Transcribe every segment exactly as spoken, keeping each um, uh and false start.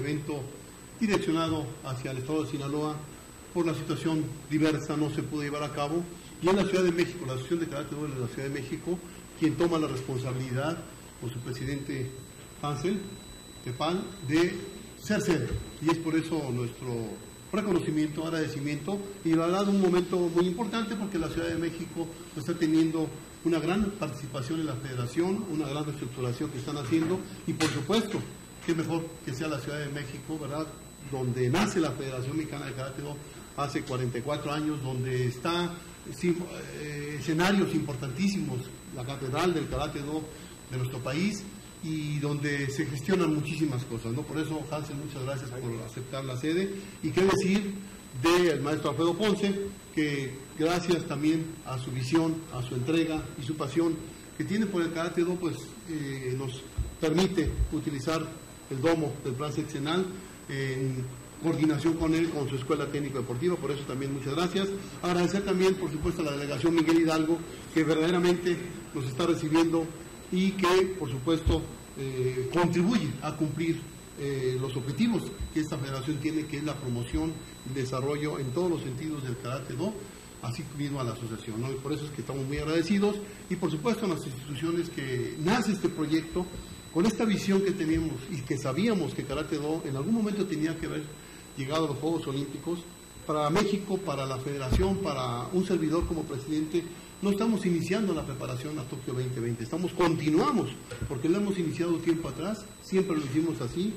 evento direccionado hacia el estado de Sinaloa. Por la situación diversa no se pudo llevar a cabo, y en la Ciudad de México, la Asociación de Karate Do de la Ciudad de México, quien toma la responsabilidad con su presidente Hansel Tepal de ser sede, y es por eso nuestro reconocimiento, agradecimiento, y la verdad un momento muy importante porque la Ciudad de México está teniendo una gran participación en la federación, una gran reestructuración que están haciendo, y por supuesto, qué mejor que sea la Ciudad de México, ¿verdad?, donde nace la Federación Mexicana de Karate Do hace cuarenta y cuatro años, donde está sí, eh, escenarios importantísimos, la Catedral del Karate Do de nuestro país, y donde se gestionan muchísimas cosas, ¿no? Por eso, Hansel, muchas gracias por aceptar la sede, y qué decir del maestro Alfredo Ponce, que gracias también a su visión, a su entrega y su pasión que tiene por el Karate Do, pues eh, nos permite utilizar el domo del plan seccional en coordinación con él, con su escuela técnico-deportiva. Por eso también muchas gracias. Agradecer también, por supuesto, a la delegación Miguel Hidalgo, que verdaderamente nos está recibiendo y que, por supuesto, eh, contribuye a cumplir eh, los objetivos que esta federación tiene, que es la promoción y desarrollo en todos los sentidos del Karate Do, así mismo a la asociación, ¿no? Y por eso es que estamos muy agradecidos, y por supuesto a las instituciones que nace este proyecto con esta visión que teníamos y que sabíamos que Karate Do en algún momento tenía que haber llegado a los Juegos Olímpicos. Para México, para la federación, para un servidor como presidente, no estamos iniciando la preparación a Tokio veinte veinte, estamos, continuamos, porque lo hemos iniciado tiempo atrás, siempre lo hicimos así.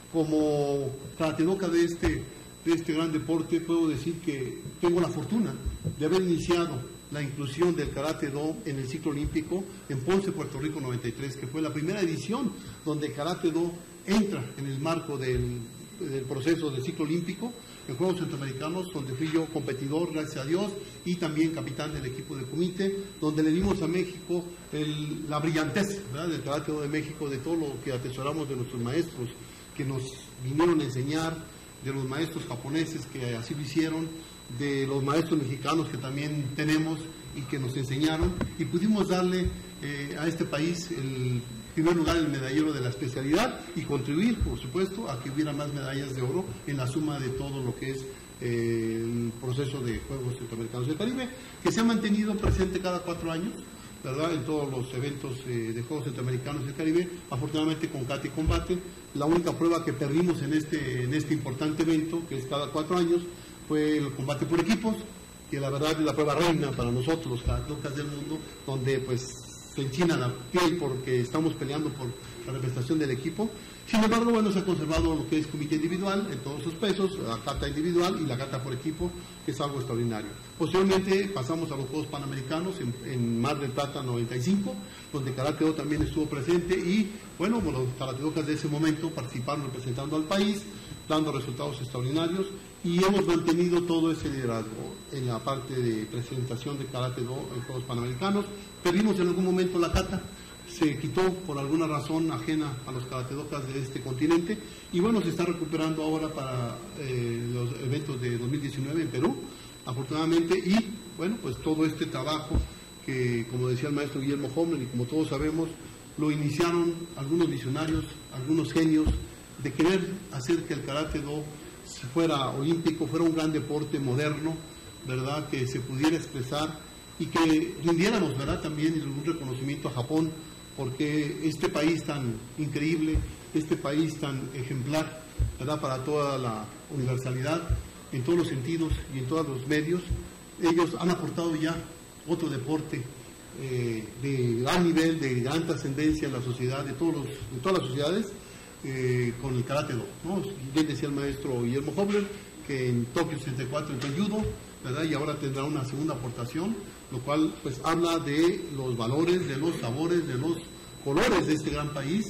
Como karatedoka de este, de este gran deporte, puedo decir que tengo la fortuna de haber iniciado la inclusión del Karate Do en el ciclo olímpico en Ponce, Puerto Rico noventa y tres, que fue la primera edición donde Karate Do entra en el marco del, del proceso del ciclo olímpico en Juegos Centroamericanos, donde fui yo competidor, gracias a Dios, y también capitán del equipo de comité, donde le dimos a México el, la brillantez, ¿verdad?, del Karate Do de México, de todo lo que atesoramos de nuestros maestros que nos vinieron a enseñar, de los maestros japoneses que así lo hicieron, de los maestros mexicanos que también tenemos y que nos enseñaron, y pudimos darle eh, a este país el primer lugar, el medallero de la especialidad, y contribuir, por supuesto, a que hubiera más medallas de oro en la suma de todo lo que es eh, el proceso de Juegos Centroamericanos del Caribe, que se ha mantenido presente cada cuatro años, ¿verdad?, en todos los eventos eh, de Juegos Centroamericanos del Caribe. Afortunadamente con Kate Combate, la única prueba que perdimos en este, en este importante evento, que es cada cuatro años, fue el combate por equipos, que la verdad es la prueba reina para nosotros, los karatecas del mundo, donde pues se enchina la piel porque estamos peleando por la representación del equipo. Sin embargo, bueno, se ha conservado lo que es comité individual en todos sus pesos, la kata individual y la kata por equipo, que es algo extraordinario. Posteriormente pasamos a los Juegos Panamericanos en, en Mar del Plata noventa y cinco, donde Karate Do también estuvo presente, y bueno, los karatecas de ese momento participaron representando al país, dando resultados extraordinarios, y hemos mantenido todo ese liderazgo en la parte de presentación de Karate Do en Juegos Panamericanos. Perdimos en algún momento la kata, se quitó por alguna razón ajena a los karatecas de este continente, y bueno, se está recuperando ahora para eh, los eventos de dos mil diecinueve en Perú, afortunadamente, y bueno, pues todo este trabajo que, como decía el maestro Guillermo Hommler, y como todos sabemos, lo iniciaron algunos visionarios, algunos genios, de querer hacer que el Karate Do fuera olímpico, fuera un gran deporte moderno, ¿verdad?, que se pudiera expresar y que rindiéramos, ¿verdad?, también un reconocimiento a Japón, porque este país tan increíble, este país tan ejemplar, ¿verdad?, para toda la universalidad, en todos los sentidos y en todos los medios, ellos han aportado ya otro deporte eh, de gran nivel, de gran trascendencia en la sociedad, de, todos los, de todas las sociedades, Eh, con el Karate Do, ¿no? Bien decía el maestro Guillermo Hommler que en Tokio sesenta y cuatro entró en judo, ¿verdad?, y ahora tendrá una segunda aportación, lo cual pues habla de los valores, de los sabores, de los colores de este gran país,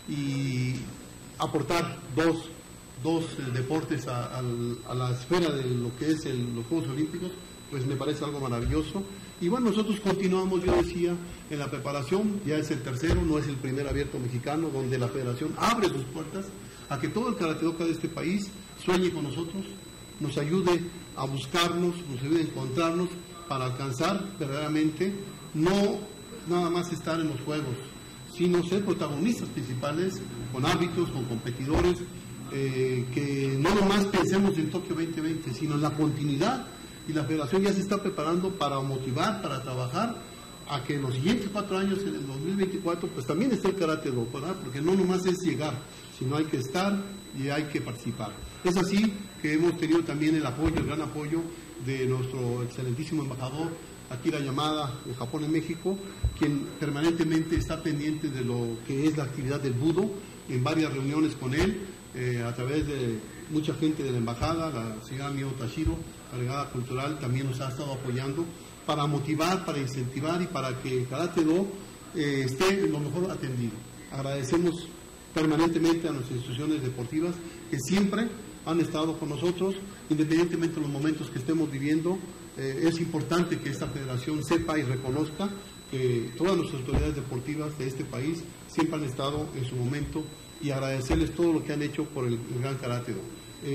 y aportar dos, dos eh, deportes a, a, a la esfera de lo que es el, los Juegos Olímpicos, pues me parece algo maravilloso. Y bueno, nosotros continuamos, yo decía, en la preparación, ya es el tercero, no es el primer abierto mexicano, donde la federación abre sus puertas a que todo el karatedoka de este país sueñe con nosotros, nos ayude a buscarnos, nos ayude a encontrarnos para alcanzar verdaderamente, no nada más estar en los juegos, sino ser protagonistas principales, con árbitros, con competidores, eh, que no nomás pensemos en Tokio veinte veinte, sino en la continuidad, y la federación ya se está preparando para motivar, para trabajar a que en los siguientes cuatro años, en el dos mil veinticuatro, pues también esté el Karate Do, ¿verdad? Porque no nomás es llegar, sino hay que estar y hay que participar. Es así que hemos tenido también el apoyo, el gran apoyo de nuestro excelentísimo embajador Akira Yamada, de Japón en México, quien permanentemente está pendiente de lo que es la actividad del budo, en varias reuniones con él, eh, a través de mucha gente de la embajada, la señora Mio Tashiro, la delegada cultural, también nos ha estado apoyando para motivar, para incentivar y para que el Karate Do eh, esté lo mejor atendido. Agradecemos permanentemente a nuestras instituciones deportivas que siempre han estado con nosotros, independientemente de los momentos que estemos viviendo. Eh, es importante que esta federación sepa y reconozca que todas nuestras autoridades deportivas de este país siempre han estado en su momento, y agradecerles todo lo que han hecho por el, el gran Karate Do.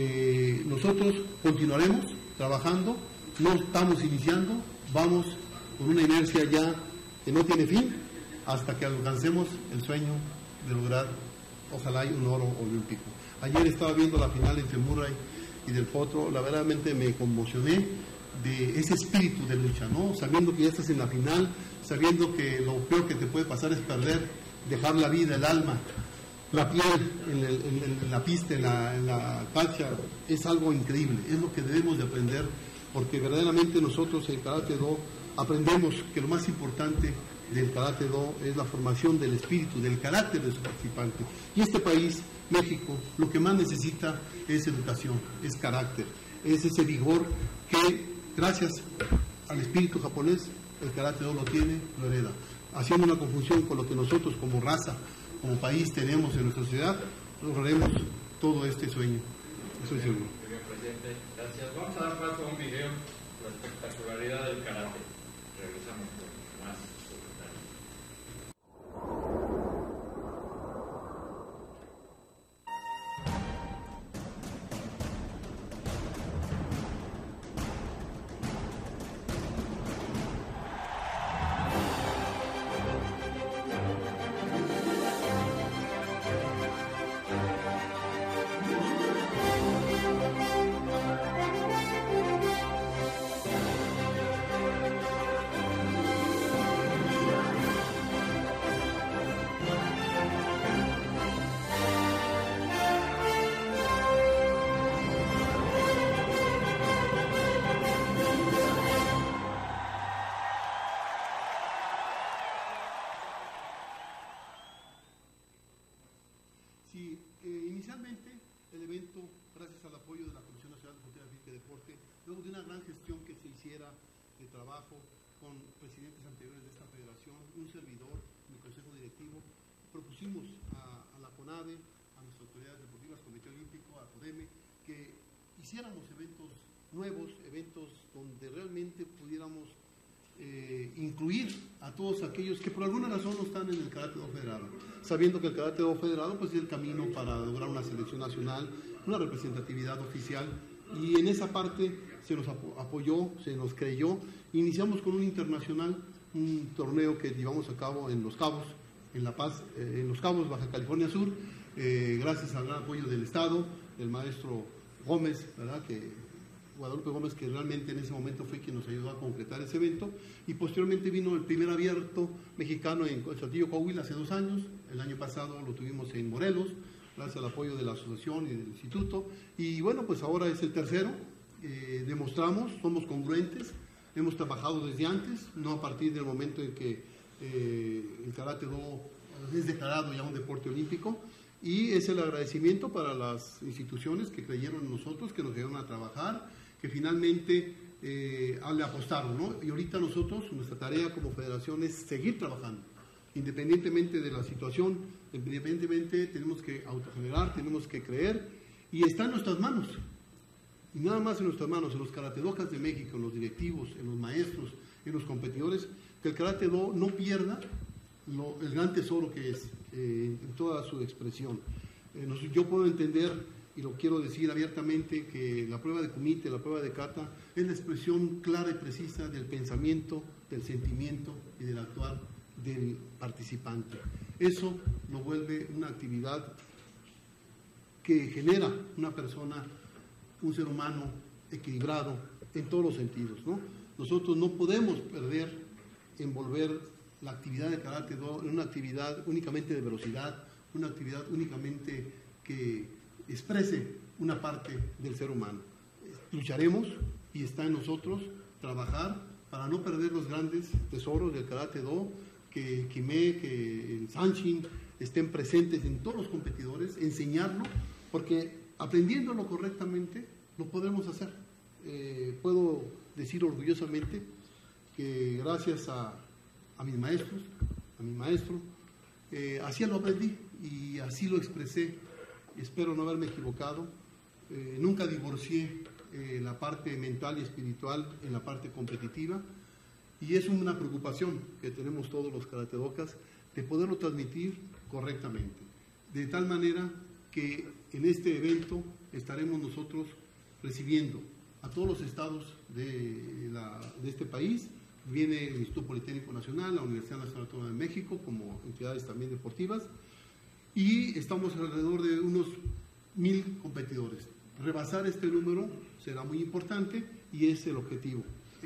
Eh, nosotros continuaremos trabajando, no estamos iniciando, vamos con una inercia ya que no tiene fin hasta que alcancemos el sueño de lograr, ojalá, un oro olímpico. Ayer estaba viendo la final entre Murray y Del Potro, la verdaderamente me conmocioné de ese espíritu de lucha, ¿no? Sabiendo que ya estás en la final, sabiendo que lo peor que te puede pasar es perder, dejar la vida, el alma, la piel en, el, en, en la pista, en la, en la cancha, es algo increíble, es lo que debemos de aprender, porque verdaderamente nosotros en Karate Do aprendemos que lo más importante del Karate Do es la formación del espíritu, del carácter de su participante. Y este país, México, lo que más necesita es educación, es carácter, es ese vigor que, gracias al espíritu japonés, el Karate Do lo tiene, lo hereda. Haciendo una conjunción con lo que nosotros como raza, como país tenemos en nuestra sociedad, lograremos todo este sueño. Estoy seguro. Muy bien, presidente. Gracias. Vamos a dar paso a un video, la espectacularidad del karate. Regresamos con más comentarios. Sí, eh, inicialmente el evento, gracias al apoyo de la Comisión Nacional de Cultura Física y Deporte, luego de una gran gestión que se hiciera de trabajo con presidentes anteriores de esta federación, un servidor, mi consejo directivo, propusimos a, a la CONADE, a nuestras autoridades deportivas, Comité Olímpico, a CODEME, que hiciéramos eventos nuevos, eventos donde realmente pudiéramos Eh, incluir a todos aquellos que por alguna razón no están en el Karate Do federado, sabiendo que el Karate Do federado pues es el camino para lograr una selección nacional, una representatividad oficial, y en esa parte se nos apo apoyó, se nos creyó. Iniciamos con un internacional, un torneo que llevamos a cabo en Los Cabos, en La Paz, eh, en Los Cabos, Baja California Sur, eh, gracias al gran apoyo del Estado, del maestro Gómez, ¿verdad?, que Guadalupe Gómez, que realmente en ese momento fue quien nos ayudó a concretar ese evento, y posteriormente vino el primer abierto mexicano en Saltillo, Coahuila, hace dos años. El año pasado lo tuvimos en Morelos, gracias al apoyo de la asociación y del instituto, y bueno, pues ahora es el tercero. Eh, demostramos, somos congruentes, hemos trabajado desde antes, no a partir del momento en que eh, el Karate Do es declarado ya un deporte olímpico, y es el agradecimiento para las instituciones que creyeron en nosotros, que nos ayudaron a trabajar, que finalmente eh, le apostaron, ¿no? Y ahorita nosotros, nuestra tarea como federación es seguir trabajando, independientemente de la situación, independientemente tenemos que autogenerar, tenemos que creer, y está en nuestras manos, y nada más en nuestras manos, en los karatedokas de México, en los directivos, en los maestros, en los competidores, que el Karate Do no pierda lo, el gran tesoro que es, eh, en toda su expresión. Eh, nos, yo puedo entender, y lo quiero decir abiertamente, que la prueba de kumite, la prueba de kata, es la expresión clara y precisa del pensamiento, del sentimiento y del actuar del participante. Eso lo vuelve una actividad que genera una persona, un ser humano equilibrado en todos los sentidos, ¿no? Nosotros no podemos perder, envolver la actividad de Karate Do en una actividad únicamente de velocidad, una actividad únicamente que exprese una parte del ser humano. Lucharemos, y está en nosotros, trabajar para no perder los grandes tesoros del Karate Do, que Kime, que el Sanshin estén presentes en todos los competidores, enseñarlo, porque aprendiéndolo correctamente lo podremos hacer. Eh, puedo decir orgullosamente que gracias a, a mis maestros, a mi maestro, eh, así lo aprendí y así lo expresé. Espero no haberme equivocado. Eh, nunca divorcié eh, la parte mental y espiritual en la parte competitiva, y es una preocupación que tenemos todos los karatedokas de poderlo transmitir correctamente, de tal manera que en este evento estaremos nosotros recibiendo a todos los estados de, la, de este país. Viene el Instituto Politécnico Nacional, la Universidad Nacional Autónoma de México, como entidades también deportivas, y estamos alrededor de unos mil competidores. Rebasar este número será muy importante y es el objetivo.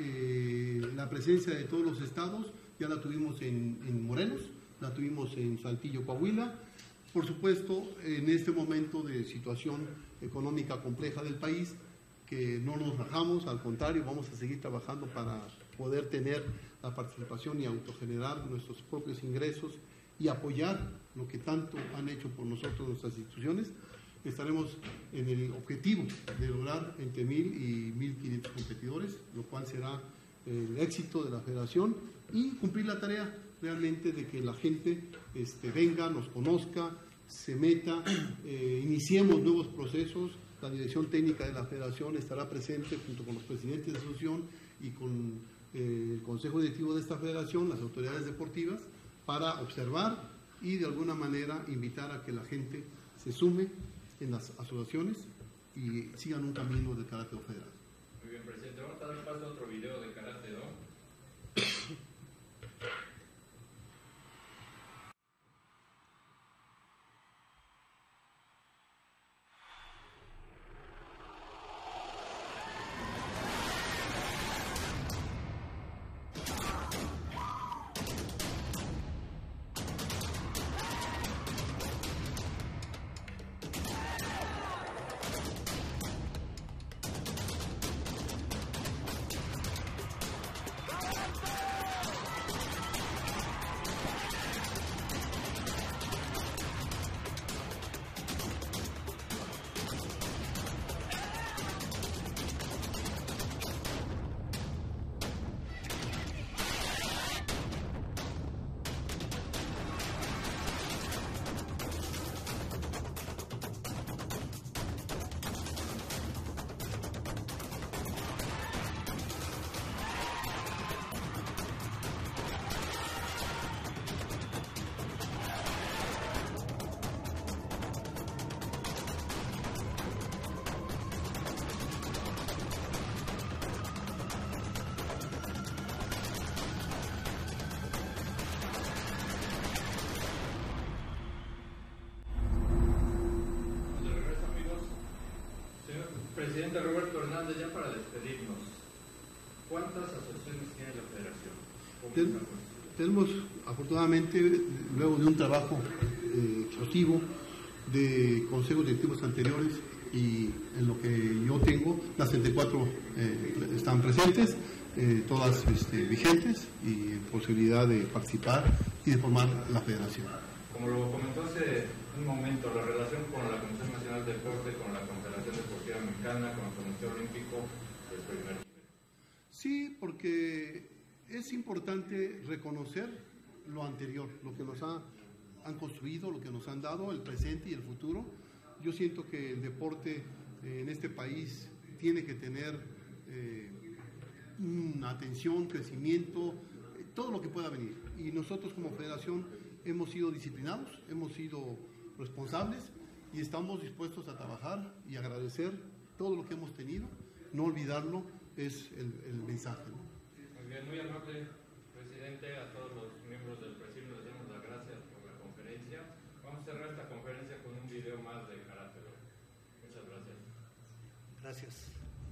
Eh, la presencia de todos los estados ya la tuvimos en, en Morelos, la tuvimos en Saltillo, Coahuila. Por supuesto, en este momento de situación económica compleja del país, que no nos bajamos, al contrario, vamos a seguir trabajando para poder tener la participación y autogenerar nuestros propios ingresos y apoyar lo que tanto han hecho por nosotros nuestras instituciones. Estaremos en el objetivo de lograr entre mil y mil quinientos competidores, lo cual será el éxito de la federación, y cumplir la tarea realmente de que la gente este, venga, nos conozca, se meta, eh, iniciemos nuevos procesos. La dirección técnica de la federación estará presente junto con los presidentes de asociación y con eh, el consejo directivo de esta federación, las autoridades deportivas, para observar y de alguna manera invitar a que la gente se sume en las asociaciones y sigan un camino de Karate Do federal. Muy bien, presidente. Vamos a dar paso a otro video de Karate Do. Presidente Roberto Hernández, ya para despedirnos, ¿cuántas asociaciones tiene la federación? Ten, tenemos, afortunadamente, luego de un trabajo eh, exhaustivo de consejos directivos anteriores y en lo que yo tengo, las treinta y cuatro eh, están presentes, eh, todas este, vigentes y en posibilidad de participar y de formar la federación. Como lo comentó hace un momento, la relación con la Comisión Nacional de Deporte, con la Confederación Deportiva Mexicana, con el Comité Olímpico, es primer nivel. Sí, porque es importante reconocer lo anterior, lo que nos ha, han construido, lo que nos han dado, el presente y el futuro. Yo siento que el deporte eh, en este país tiene que tener eh, una atención, crecimiento, eh, todo lo que pueda venir. Y nosotros como federación hemos sido disciplinados, hemos sido responsables y estamos dispuestos a trabajar y agradecer todo lo que hemos tenido. No olvidarlo es el, el mensaje, ¿no? Muy bien, muy amable, presidente. A todos los miembros del presidio les damos las gracias por la conferencia. Vamos a cerrar esta conferencia con un video más de Karate Do. Gracias.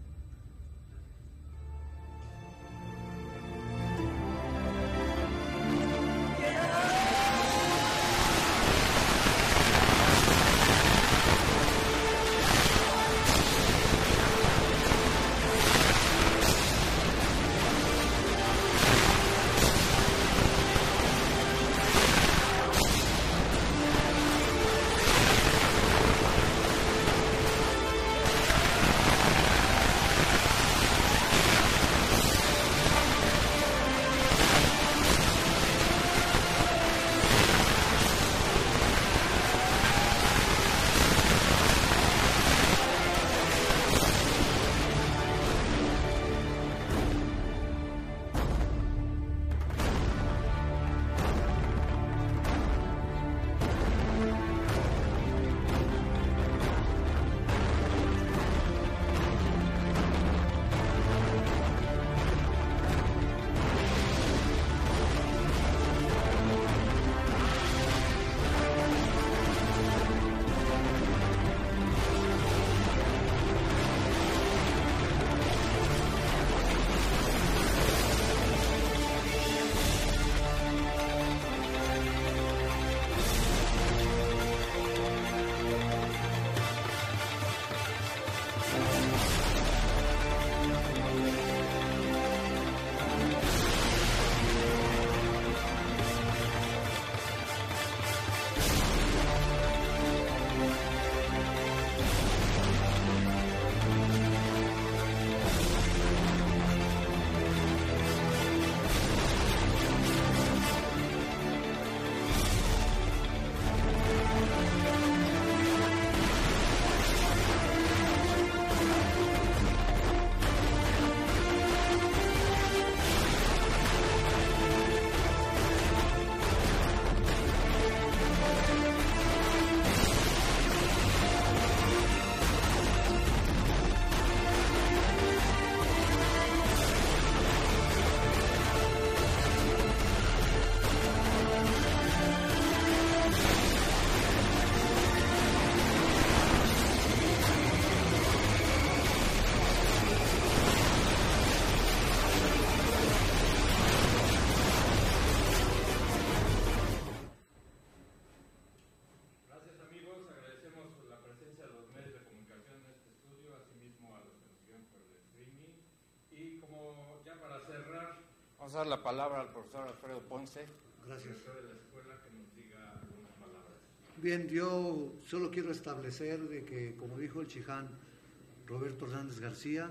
Vamos a dar la palabra al profesor Alfredo Ponce, Gracias. director de la escuela, que nos diga algunas palabras. Bien, yo solo quiero establecer de que, como dijo el chiján Roberto Hernández García,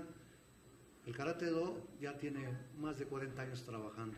el Karate Do ya tiene más de cuarenta años trabajando.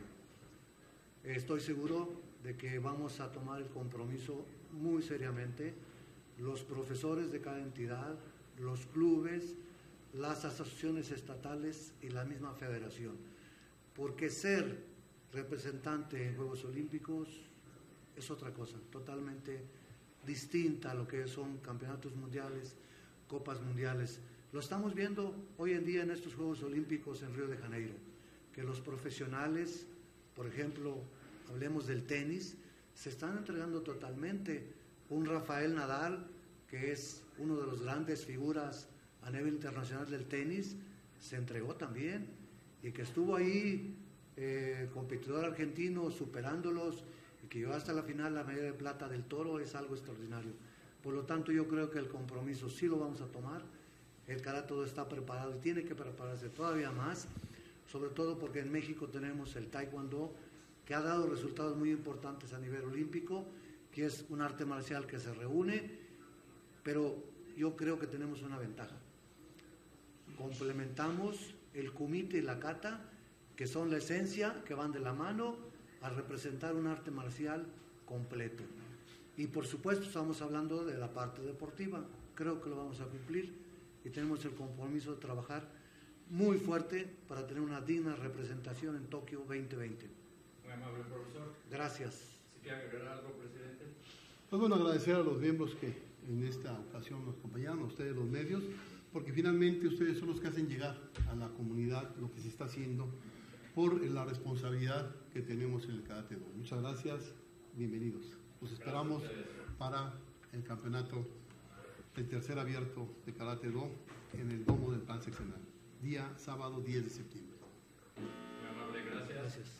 Estoy seguro de que vamos a tomar el compromiso muy seriamente, los profesores de cada entidad, los clubes, las asociaciones estatales y la misma federación. Porque ser representante en Juegos Olímpicos es otra cosa, totalmente distinta a lo que son campeonatos mundiales, copas mundiales. Lo estamos viendo hoy en día en estos Juegos Olímpicos en Río de Janeiro, que los profesionales, por ejemplo, hablemos del tenis, se están entregando totalmente. Un Rafael Nadal, que es uno de los grandes figuras a nivel internacional del tenis, se entregó también, y que estuvo ahí, eh, competidor argentino, superándolos, y que llegó hasta la final la medalla de plata del toro, es algo extraordinario. Por lo tanto, yo creo que el compromiso sí lo vamos a tomar. El Karate Do está preparado y tiene que prepararse todavía más, sobre todo porque en México tenemos el Taekwondo, que ha dado resultados muy importantes a nivel olímpico, que es un arte marcial que se reúne, pero yo creo que tenemos una ventaja. Complementamos el kumite y la kata, que son la esencia, que van de la mano a representar un arte marcial completo. Y por supuesto estamos hablando de la parte deportiva, creo que lo vamos a cumplir y tenemos el compromiso de trabajar muy fuerte para tener una digna representación en Tokio veinte veinte. Muy amable, profesor. Gracias. ¿Si quiere agregar algo, presidente? Pues bueno, agradecer a los miembros que en esta ocasión nos acompañaron, a ustedes los medios, porque finalmente ustedes son los que hacen llegar a la comunidad lo que se está haciendo por la responsabilidad que tenemos en el Karate Do. Muchas gracias, bienvenidos. Los esperamos para el campeonato, el tercer abierto de Karate Do en el domo del plan seccional, día sábado diez de septiembre. Muy amable, gracias. Gracias.